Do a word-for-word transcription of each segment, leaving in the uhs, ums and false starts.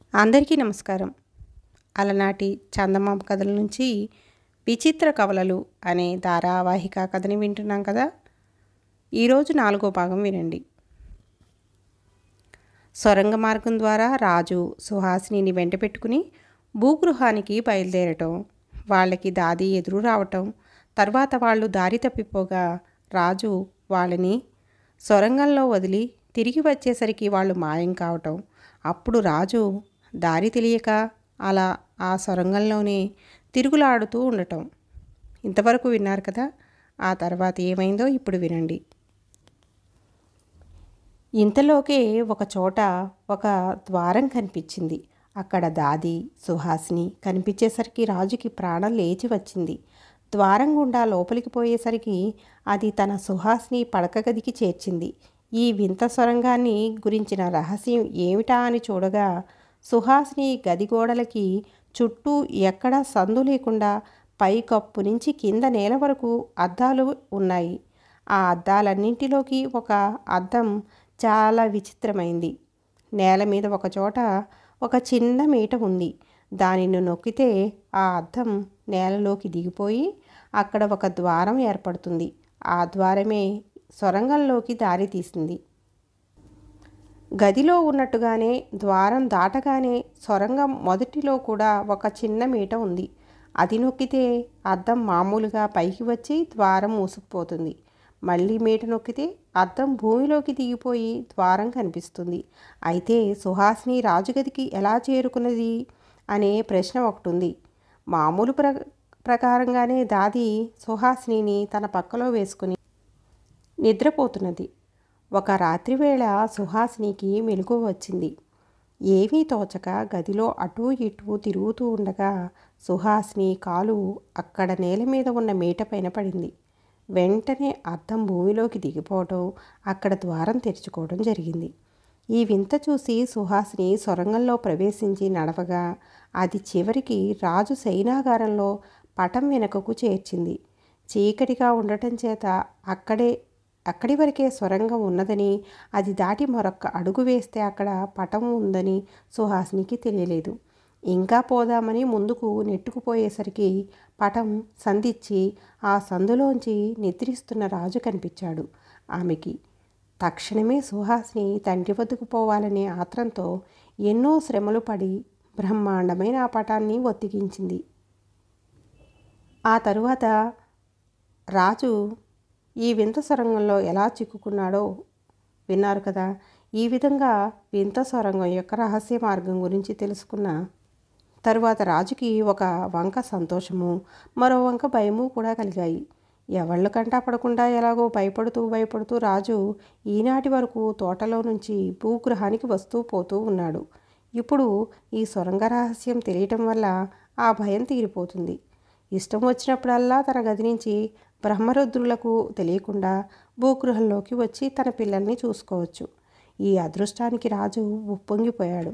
అందరికీ నమస్కారం. అలనాటి చందమామ కథల నుంచి విచిత్ర కవలలు అనే ధారావాహిక కథని వింటున్నాం కదా. ఈరోజు నాలుగో భాగం వినండి. సొరంగ మార్గం ద్వారా రాజు సుహాసినిని వెంట పెట్టుకుని భూగృహానికి బయలుదేరటం, వాళ్ళకి దాది ఎదురు రావటం, తర్వాత వాళ్ళు దారి తప్పిపోగా రాజు వాళ్ళని సొరంగంలో వదిలి తిరిగి వచ్చేసరికి వాళ్ళు మాయం కావటం, అప్పుడు రాజు దారి తెలియక అలా ఆ సొరంగంలోనే తిరుగులాడుతూ ఉండటం. ఇంతవరకు విన్నారు కదా. ఆ తర్వాత ఏమైందో ఇప్పుడు వినండి. ఇంతలోకే ఒక చోట ఒక ద్వారం కనిపించింది. అక్కడ దాది సుహాసిని కనిపించేసరికి రాజుకి ప్రాణం లేచి వచ్చింది. ద్వారం గుండా లోపలికి పోయేసరికి అది తన సుహాసిని పడక గదికి చేర్చింది. ఈ వింత సొరంగాన్ని గురించిన రహస్యం ఏమిటా అని చూడగా సుహాసిని గది గోడలకి చుట్టూ ఎక్కడా సందు లేకుండా పైకప్పు నుంచి కింద నేల వరకు అద్దాలు ఉన్నాయి. ఆ అద్దాలన్నింటిలోకి ఒక అద్దం చాలా విచిత్రమైంది. నేల మీద ఒక చోట ఒక చిన్న మీట ఉంది. దానిని నొక్కితే ఆ అద్దం నేలలోకి దిగిపోయి అక్కడ ఒక ద్వారం ఏర్పడుతుంది. ఆ ద్వారమే సొరంగంలోకి దారి తీసింది. గదిలో ఉన్నట్టుగానే ద్వారం దాటగానే సొరంగం మొదటిలో కూడా ఒక చిన్న మీట ఉంది. అది నొక్కితే అద్దం మామూలుగా పైకి వచ్చి ద్వారం మూసుకుపోతుంది. మళ్ళీ మీట నొక్కితే అద్దం భూమిలోకి దిగిపోయి ద్వారం కనిపిస్తుంది. అయితే సుహాసిని రాజుగదికి ఎలా చేరుకున్నది అనే ప్రశ్న ఒకటి ఉంది. మామూలు ప్ర ప్రకారంగానే దాది సుహాసినిని తన పక్కలో వేసుకుని నిద్రపోతున్నది. ఒక రాత్రివేళ సుహాసినికి మెలకువ వచ్చింది. ఏమీ తోచక గదిలో అటూ ఇటూ తిరుగుతూ ఉండగా సుహాసిని కాలు అక్కడ నేల మీద ఉన్న మీట పైన పడింది. వెంటనే అద్దం భూమిలోకి దిగిపోవడం, అక్కడ ద్వారం తెరుచుకోవడం జరిగింది. ఈ వింత చూసి సుహాసిని సొరంగంలో ప్రవేశించి నడవగా అది చివరికి రాజు శయనాగారంలో పటం వెనుకకు చేర్చింది. చీకటిగా ఉండటం చేత అక్కడే అక్కడి వరకే సొరంగం ఉన్నదని, అది దాటి మరొక్క అడుగు వేస్తే అక్కడ పటం ఉందని సుహాసినికి తెలియలేదు. ఇంకా పోదామని ముందుకు నెట్టుకుపోయేసరికి పటం సందిచ్చి ఆ సందులోంచి నిద్రిస్తున్న రాజు కనిపించాడు ఆమెకి. తక్షణమే సుహాసిని తండ్రి వద్దకు పోవాలనే ఆత్రంతో ఎన్నో శ్రమలు పడి బ్రహ్మాండమైన ఆ పటాన్ని ఒత్తికించింది. ఆ తరువాత రాజు ఈ వింత సొరంగంలో ఎలా చిక్కుకున్నాడో విన్నారు కదా. ఈ విధంగా వింత సొరంగం యొక్క రహస్య మార్గం గురించి తెలుసుకున్న తరువాత రాజుకి ఒక వంక సంతోషము, మరో వంక భయము కూడా కలిగాయి. ఎవళ్ళు కంటా పడకుండా ఎలాగో భయపడుతూ భయపడుతూ రాజు ఈనాటి వరకు తోటలో నుంచి భూగృహానికి వస్తూ పోతూ ఉన్నాడు. ఇప్పుడు ఈ సొరంగ రహస్యం తెలియటం వల్ల ఆ భయం తీరిపోతుంది. ఇష్టం వచ్చినప్పుడల్లా తన గది నుంచి బ్రహ్మరుద్రులకు తెలియకుండా భూగృహంలోకి వచ్చి తన పిల్లల్ని చూసుకోవచ్చు. ఈ అదృష్టానికి రాజు ఉప్పొంగిపోయాడు.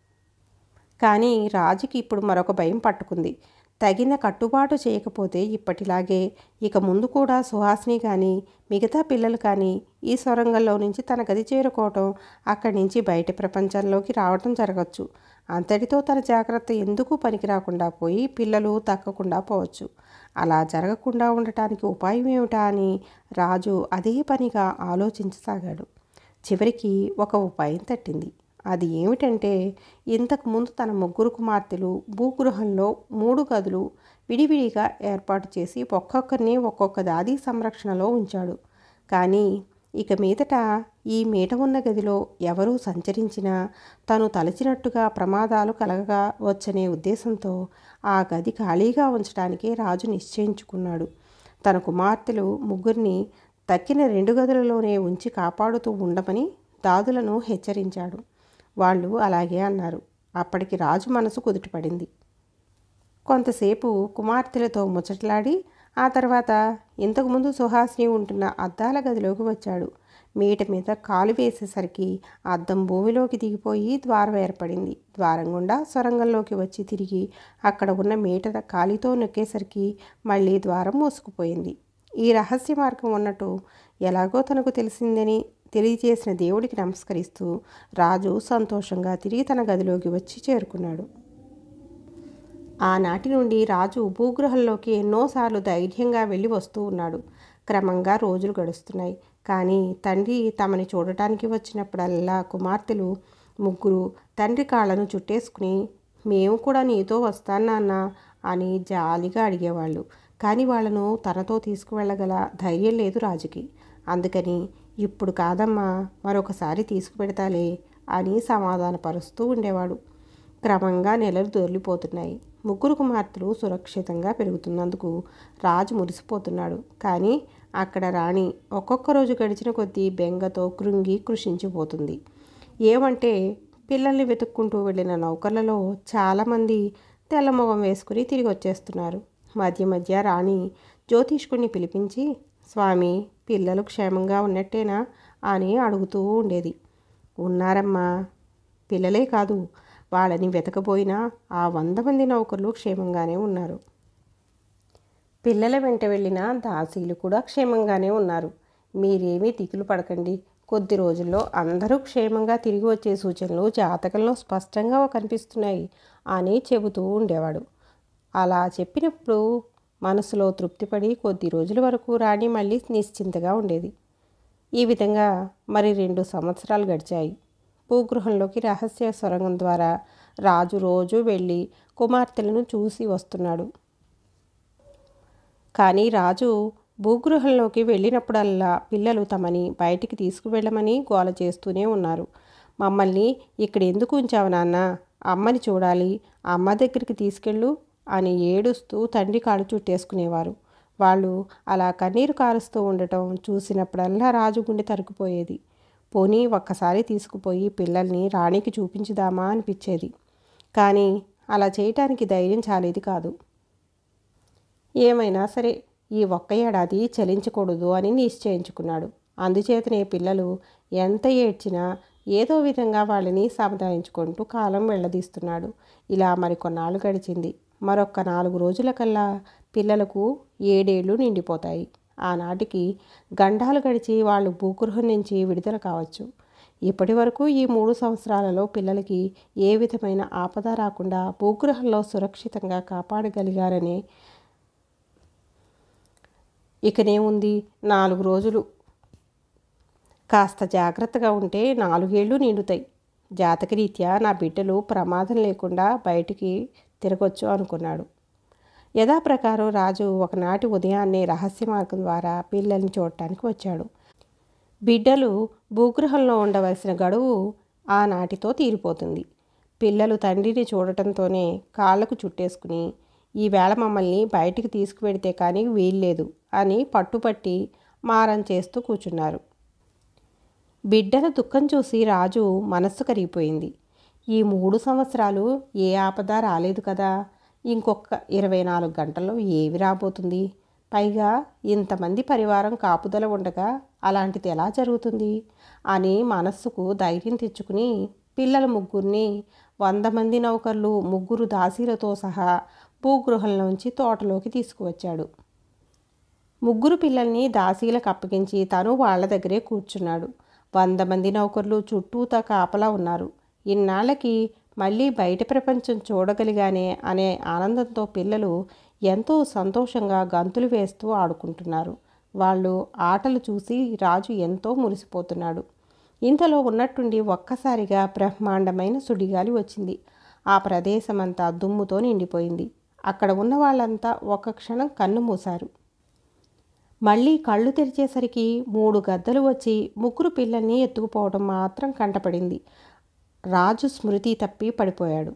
కానీ రాజుకి ఇప్పుడు మరొక భయం పట్టుకుంది. తగిన కట్టుబాటు చేయకపోతే ఇప్పటిలాగే ఇక ముందు కూడా సుహాసిని కానీ మిగతా పిల్లలు కానీ ఈ సొరంగంలో నుంచి తన గది చేరుకోవటం, అక్కడి నుంచి బయట ప్రపంచంలోకి రావటం జరగచ్చు. అంతటితో తన జాగ్రత్త ఎందుకు పనికి రాకుండా పోయి పిల్లలు తక్కకుండా పోవచ్చు. అలా జరగకుండా ఉండటానికి ఉపాయం ఏమిటా అని రాజు అదే పనిగా ఆలోచించసాగాడు. చివరికి ఒక ఉపాయం తట్టింది. అది ఏమిటంటే, ఇంతకుముందు తన ముగ్గురు కుమార్తెలు భూగృహంలో మూడు గదులు విడివిడిగా ఏర్పాటు చేసి ఒక్కొక్కరిని ఒక్కొక్క దాది సంరక్షణలో ఉంచాడు. కానీ ఇక మీదట ఈ మీట ఉన్న గదిలో ఎవరూ సంచరించినా తను తలచినట్టుగా ప్రమాదాలు కలగగా వచ్చనే ఉద్దేశంతో ఆ గది ఖాళీగా ఉంచడానికే రాజు నిశ్చయించుకున్నాడు. తన కుమార్తెలు ముగ్గురిని తక్కిన రెండు గదులలోనే ఉంచి కాపాడుతూ ఉండమని దాదులను హెచ్చరించాడు. వాళ్ళు అలాగే అన్నారు. అప్పటికి రాజు మనసు కుదుటపడింది. కొంతసేపు కుమార్తెలతో ముచ్చట్లాడి ఆ తర్వాత ఇంతకుముందు సుహాసిని ఉంటున్న అద్దాల గదిలోకి వచ్చాడు. మీట మీద కాలు వేసేసరికి అద్దం భూమిలోకి దిగిపోయి ద్వారం ఏర్పడింది. ద్వారం గుండా సొరంగంలోకి వచ్చి తిరిగి అక్కడ ఉన్న మీట కాలితో నొక్కేసరికి మళ్ళీ ద్వారం మూసుకుపోయింది. ఈ రహస్య మార్గం ఉన్నట్టు ఎలాగో తనకు తెలిసిందని తెలియజేసిన దేవుడికి నమస్కరిస్తూ రాజు సంతోషంగా తిరిగి తన గదిలోకి వచ్చి చేరుకున్నాడు. ఆనాటి నుండి రాజు భూగృహంలోకి ఎన్నోసార్లు ధైర్యంగా వెళ్ళి వస్తూ ఉన్నాడు. క్రమంగా రోజులు గడుస్తున్నాయి. కానీ తండ్రి తమని చూడటానికి వచ్చినప్పుడల్లా కుమార్తెలు ముగ్గురు తండ్రి కాళ్ళను చుట్టేసుకుని, మేము కూడా నీతో వస్తాను నాన్న అని జాలిగా అడిగేవాళ్ళు. కానీ వాళ్లను తనతో తీసుకువెళ్ళగల ధైర్యం లేదు రాజుకి. అందుకని ఇప్పుడు కాదమ్మా, మరొకసారి తీసుకుపెడతాలే అని సమాధానపరుస్తూ ఉండేవాడు. క్రమంగా నెలలు దొర్లిపోతున్నాయి. ముగ్గురు కుమార్తెలు సురక్షితంగా పెరుగుతున్నందుకు రాజు మురిసిపోతున్నాడు. కానీ అక్కడ రాణి ఒక్కొక్క రోజు గడిచిన కొద్దీ బెంగతో కృంగి కృషించిపోతుంది. ఏమంటే పిల్లల్ని వెతుక్కుంటూ వెళ్ళిన నౌకర్లలో చాలామంది తెల్లమొగం వేసుకుని తిరిగి వచ్చేస్తున్నారు. మధ్య మధ్య రాణి జ్యోతిష్కుడిని పిలిపించి, స్వామి, పిల్లలు క్షేమంగా ఉన్నట్టేనా అని అడుగుతూ ఉండేది. ఉన్నారమ్మా, పిల్లలే కాదు, వాళ్ళని వెతకబోయినా ఆ వంద మంది నౌకర్లు క్షేమంగానే ఉన్నారు. పిల్లల వెంట వెళ్ళిన దాసీలు కూడా క్షేమంగానే ఉన్నారు. మీరేమీ దిగులు పడకండి. కొద్ది రోజుల్లో అందరూ క్షేమంగా తిరిగి వచ్చే సూచనలు జాతకంలో స్పష్టంగా కనిపిస్తున్నాయి అని చెబుతూ ఉండేవాడు. అలా చెప్పినప్పుడు మనసులో తృప్తిపడి కొద్ది రోజుల వరకు రాణి మళ్ళీ నిశ్చింతగా ఉండేది. ఈ విధంగా మరి రెండు సంవత్సరాలు గడిచాయి. భూగృహంలోకి రహస్య సొరంగం ద్వారా రాజు రోజు వెళ్ళి కుమార్తెలను చూసి వస్తున్నాడు. కానీ రాజు భూగృహంలోకి వెళ్ళినప్పుడల్లా పిల్లలు తమని బయటికి తీసుకువెళ్ళమని గోల చేస్తూనే ఉన్నారు. మమ్మల్ని ఇక్కడ ఎందుకు ఉంచావు నాన్న? అమ్మని చూడాలి, అమ్మ దగ్గరికి తీసుకెళ్ళు అని ఏడుస్తూ తండ్రి కాళ్ళు చుట్టేసుకునేవారు. వాళ్ళు అలా కన్నీరు కారుస్తూ ఉండటం చూసినప్పుడల్లా రాజు గుండె తరుకుపోయేది. పోనీ ఒక్కసారి తీసుకుపోయి పిల్లల్ని రాణికి చూపించుదామా అనిపించేది. కానీ అలా చేయటానికి ధైర్యం చాలేది కాదు. ఏమైనా సరే ఈ ఒక్క ఏడాది చలించకూడదు అని నిశ్చయించుకున్నాడు. అందుచేతనే పిల్లలు ఎంత ఏడ్చినా ఏదో విధంగా వాళ్ళని సముదాయించుకుంటూ కాలం వెళ్ళదీస్తున్నాడు. ఇలా మరికొన్నాళ్ళు గడిచింది. మరొక్క నాలుగు రోజుల కల్లా పిల్లలకు ఏడేళ్లు నిండిపోతాయి. ఆనాటికి గండాలు గడిచి వాళ్ళు భూగృహం నుంచి విడుదల కావచ్చు. ఇప్పటి వరకు ఈ మూడు సంవత్సరాలలో పిల్లలకి ఏ విధమైన ఆపద రాకుండా భూగృహంలో సురక్షితంగా కాపాడగలిగారని ఇకనేముంది, నాలుగు రోజులు కాస్త జాగ్రత్తగా ఉంటే నాలుగేళ్లు నిండుతాయి. జాతకరీత్యా నా బిడ్డలు ప్రమాదం లేకుండా బయటికి తిరగొచ్చు అనుకున్నాడు. యథాప్రకారం రాజు ఒకనాటి ఉదయాన్నే రహస్య మార్గం ద్వారా పిల్లల్ని చూడటానికి వచ్చాడు. బిడ్డలు భూగృహంలో ఉండవలసిన గడువు ఆనాటితో తీరిపోతుంది. పిల్లలు తండ్రిని చూడటంతోనే కాళ్లకు చుట్టేసుకుని, ఈవేళ మమ్మల్ని బయటికి తీసుకువెడితే కానీ వీల్లేదు అని పట్టుపట్టి మారం చేస్తూ కూర్చున్నారు. బిడ్డల దుఃఖం చూసి రాజు మనస్సు కరిగిపోయింది. ఈ మూడు సంవత్సరాలు ఏ ఆపద రాలేదు కదా, ఇంకొక ఇరవై నాలుగు గంటల్లో ఏవి రాబోతుంది? పైగా ఇంతమంది పరివారం కాపుదల ఉండగా అలాంటిది ఎలా జరుగుతుంది అని మనస్సుకు ధైర్యం తెచ్చుకుని పిల్లల ముగ్గురిని వంద మంది నౌకర్లు ముగ్గురు దాసీలతో సహా భూగృహంలోంచి తోటలోకి తీసుకువచ్చాడు. ముగ్గురు పిల్లల్ని దాసీలకు అప్పగించి తను వాళ్ళ దగ్గరే కూర్చున్నాడు. వంద మంది నౌకర్లు చుట్టూతా కాపలా ఉన్నారు. ఇన్నాళ్ళకి మళ్ళీ బయట ప్రపంచం చూడగలిగానే అనే ఆనందంతో పిల్లలు ఎంతో సంతోషంగా గంతులు వేస్తూ ఆడుకుంటున్నారు. వాళ్ళు ఆటలు చూసి రాజు ఎంతో మురిసిపోతున్నాడు. ఇంతలో ఉన్నట్టుండి ఒక్కసారిగా బ్రహ్మాండమైన సుడిగాలి వచ్చింది. ఆ ప్రదేశమంతా దుమ్ముతో నిండిపోయింది. అక్కడ ఉన్న వాళ్ళంతా ఒక్క క్షణం కన్ను మూశారు. మళ్ళీ కళ్ళు తెరిచేసరికి మూడు గద్దలు వచ్చి ముగ్గురు పిల్లల్ని ఎత్తుకుపోవడం మాత్రం కంటపడింది. రాజు స్మృతి తప్పి పడిపోయాడు.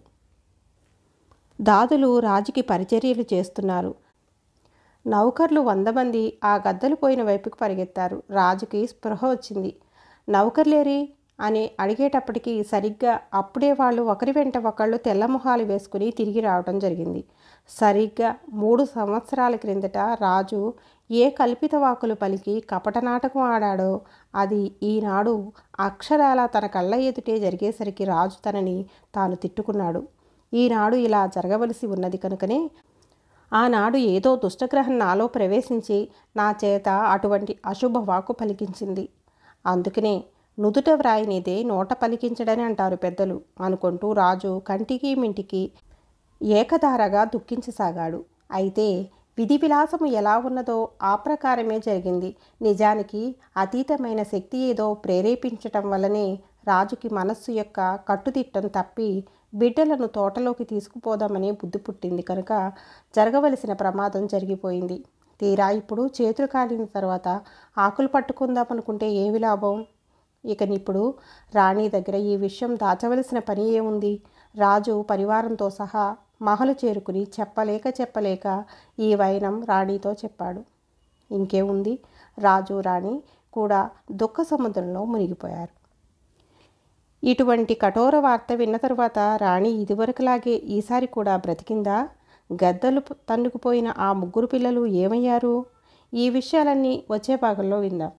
దాదులు రాజుకి పరిచర్యలు చేస్తున్నారు. నౌకర్లు వంద మంది ఆ గద్దలు పోయిన వైపుకు పరిగెత్తారు. రాజుకి స్పృహ వచ్చింది. నౌకర్లేరి అని అడిగేటప్పటికీ సరిగ్గా అప్పుడే వాళ్ళు ఒకరి వెంట ఒకళ్ళు తెల్లమొహాలు వేసుకుని తిరిగి రావడం జరిగింది. సరిగ్గా మూడు సంవత్సరాల క్రిందట రాజు ఏ కల్పిత వాకులు పలికి కపట నాటకం ఆడాడో అది ఈనాడు అక్షరాల తన కళ్ళ ఎదుటే జరిగేసరికి రాజు తనని తాను తిట్టుకున్నాడు. ఈనాడు ఇలా జరగవలసి ఉన్నది కనుకనే ఆనాడు ఏదో దుష్టగ్రహం నాలో ప్రవేశించి నా చేత అటువంటి అశుభ వాకు పలికించింది. అందుకనే నుదుట వ్రాయినిదే నోట పలికించడని అంటారు పెద్దలు అనుకుంటూ రాజు కంటికి మింటికి ఏకధారగా దుఃఖించసాగాడు. అయితే విధి విలాసము ఎలా ఉన్నదో ఆ ప్రకారమే జరిగింది. నిజానికి అతీతమైన శక్తి ఏదో ప్రేరేపించటం వల్లనే రాజుకి మనస్సు యొక్క కట్టుదిట్టం తప్పి బిడ్డలను తోటలోకి తీసుకుపోదామని బుద్ధి పుట్టింది కనుక జరగవలసిన ప్రమాదం జరిగిపోయింది. తీరా ఇప్పుడు చేతులు కాలిన తర్వాత ఆకులు పట్టుకుందామనుకుంటే ఏమి లాభం? ఇకనిప్పుడు రాణి దగ్గర ఈ విషయం దాచవలసిన పని ఏముంది? రాజు పరివారంతో సహా మహలు చేరుకుని చెప్పలేక చెప్పలేక ఈ వైనం రాణితో చెప్పాడు. ఇంకేముంది, రాజు రాణి కూడా దుఃఖ సముద్రంలో మునిగిపోయారు. ఇటువంటి కఠోర వార్త విన్న తరువాత రాణి ఇదివరకులాగే ఈసారి కూడా బ్రతికిందా? గద్దలు తన్నుకుపోయిన ఆ ముగ్గురు పిల్లలు ఏమయ్యారు? ఈ విషయాలన్నీ వచ్చే భాగంలో విందాం.